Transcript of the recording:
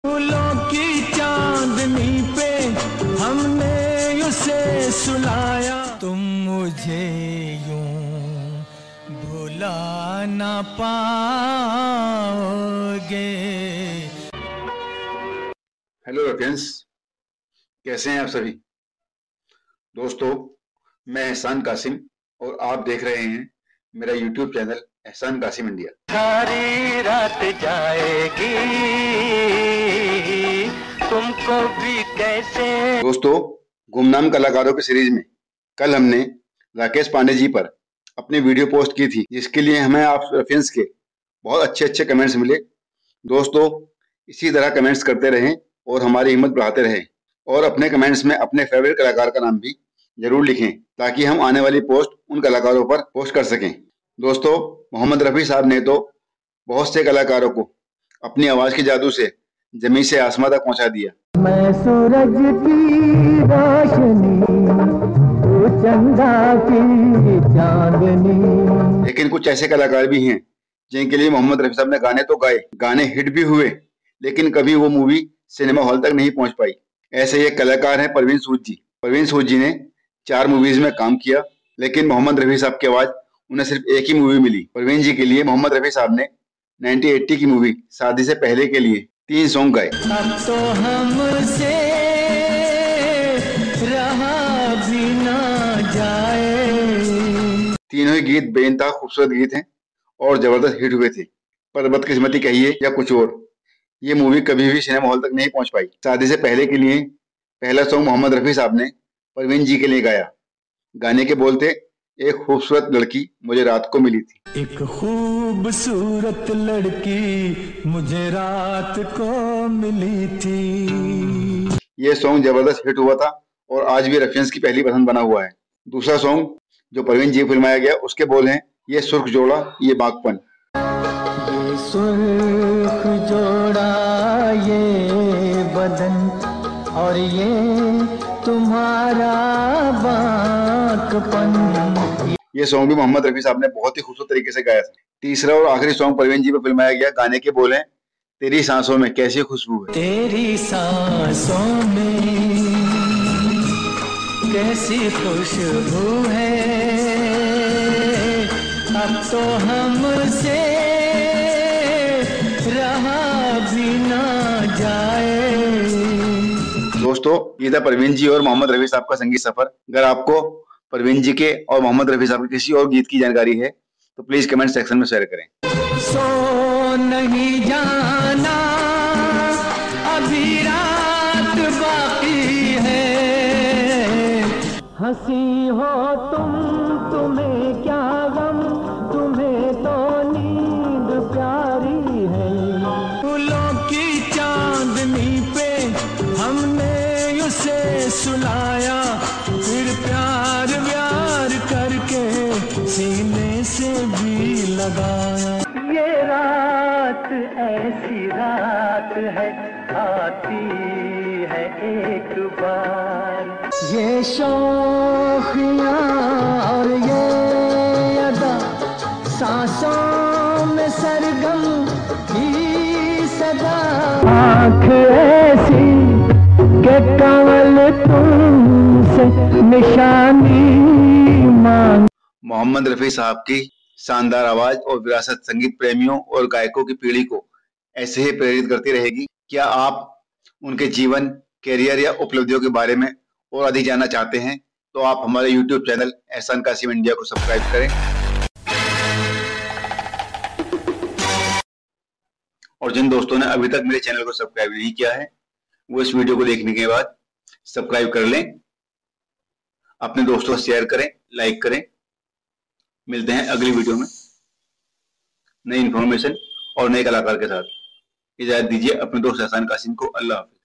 फूलों की चांदनी पे हमने उसे सुलाया, तुम मुझे यूं भुला ना पाओगे। हेलो फ्रेंड्स, कैसे हैं आप सभी दोस्तों। मैं एहसान कासिम और आप देख रहे हैं मेरा यूट्यूब चैनल एहसान कासिम इंडिया। सारी रात जाएगी तुमको भी कैसे। दोस्तों, गुमनाम कलाकारों की सीरीज में कल हमने राकेश पांडे जी पर अपनी वीडियो पोस्ट की थी, जिसके लिए हमें आप फ्रेंड्स के बहुत अच्छे कमेंट्स मिले। दोस्तों, इसी तरह कमेंट्स करते रहें और हमारी हिम्मत बढ़ाते रहें, और अपने कमेंट्स में अपने फेवरेट कलाकार का नाम भी जरूर लिखें, ताकि हम आने वाली पोस्ट उन कलाकारों पर पोस्ट कर सकें। दोस्तों, मोहम्मद रफ़ी साहब ने तो बहुत से कलाकारों को अपनी आवाज के जादू से जमीन से आसमां तक पहुंचा दिया। मैं सूरज की रोशनी, तू चंदा की चांदनी। लेकिन कुछ ऐसे कलाकार भी हैं जिनके लिए मोहम्मद रफ़ी साहब ने गाने तो गाए, गाने हिट भी हुए, लेकिन कभी वो मूवी सिनेमा हॉल तक नहीं पहुंच पाई। ऐसे एक कलाकार हैं परवीन सूद जी। परवीन सूद जी ने 4 मूवीज में काम किया, लेकिन मोहम्मद रफ़ी साहब की आवाज उन्हें सिर्फ एक ही मूवी मिली। परवीन जी के लिए मोहम्मद रफ़ी साहब ने 1980 की मूवी शादी से पहले के लिए 3 सॉन्ग गाए। अब तो हमसे रहा भी ना जाए। तीनों ही गीत बेइंतहा खूबसूरत गीत हैं और जबरदस्त हिट हुए थे। पर बदकिस्मती कहिए या कुछ और, ये मूवी कभी भी सिनेमा हॉल तक नहीं पहुंच पाई। शादी से पहले के लिए पहला सॉन्ग मोहम्मद रफ़ी साहब ने परवीन जी के लिए गाया। गाने के बोल थे, एक खूबसूरत लड़की मुझे रात को मिली थी। एक खूबसूरत लड़की मुझे रात को मिली थी। ये सॉन्ग जबरदस्त हिट हुआ था और आज भी रफियंस की पहली पसंद बना हुआ है। दूसरा सॉन्ग जो परवीन जी फिल्माया गया, उसके बोल हैं, ये सुर्ख जोड़ा ये बागपन। ये सुर्ख जोड़ा ये बदन और ये तुम्हारा बागपन। ये सॉन्ग भी मोहम्मद रफ़ी साहब ने बहुत ही खूबसूरत तरीके से गाया था। तीसरा और आखिरी सॉन्ग परवीन जी पर फिल्माया गया, गाने के बोल हैं, तेरी सांसों में कैसी खुशबू है। तेरी सांसों में कैसी खुशबू है, अब तो हमसे रहा भी ना जाए। दोस्तों, ये था परवीन जी और मोहम्मद रफ़ी साहब का संगीत सफर। अगर आपको परवीन जी के और मोहम्मद रफ़ी साहब के किसी और गीत की जानकारी है तो प्लीज कमेंट सेक्शन में शेयर करें। सो नहीं जाना, अभी रात बाकी है। हंसी हो तुम, तुम्हें क्या गम, तुम्हें तो नींद प्यारी है। फूलों की चांदनी पे हमने उसे सुलाया, फिर प्यार व्यार करके सीने से भी लगाया। ये रात ऐसी रात है, आती है एक बार। ये शौखियाँ और ये अदा, सांसों में सरगम की सदा। आँख ऐसी के कमल तुमसे निशानी मांग। मोहम्मद रफ़ी साहब की शानदार आवाज और विरासत संगीत प्रेमियों और गायकों की पीढ़ी को ऐसे ही प्रेरित करती रहेगी। क्या आप उनके जीवन, कैरियर या उपलब्धियों के बारे में और अधिक जानना चाहते हैं तो आप हमारे YouTube चैनल एहसान कासिम इंडिया को सब्सक्राइब करें, और जिन दोस्तों ने अभी तक मेरे चैनल को सब्सक्राइब नहीं किया है वो इस वीडियो को देखने के बाद सब्सक्राइब कर लें, अपने दोस्तों को शेयर करें, लाइक करें। मिलते हैं अगली वीडियो में नई इन्फॉर्मेशन और नए कलाकार के साथ। इजाजत दीजिए अपने दोस्त एहसान कासिम को। अल्लाह हाफ़िज़।